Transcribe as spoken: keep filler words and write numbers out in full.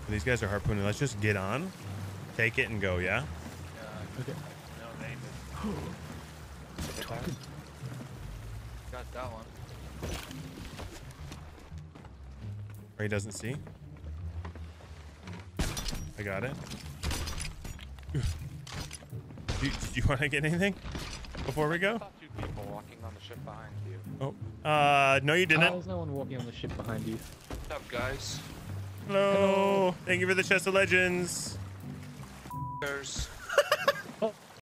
These guys are harpooning. Let's just get on, take it, and go. Yeah. Yeah. Okay. No, name it. Got that one. Or he doesn't see. I got it. Do you, do you want to get anything before we go? I saw two people walking on the ship behind you. Oh, uh, no, you Uh, didn't. there's no one walking on the ship behind you. What's up, guys? Hello. Thank you for the chest of legends. There's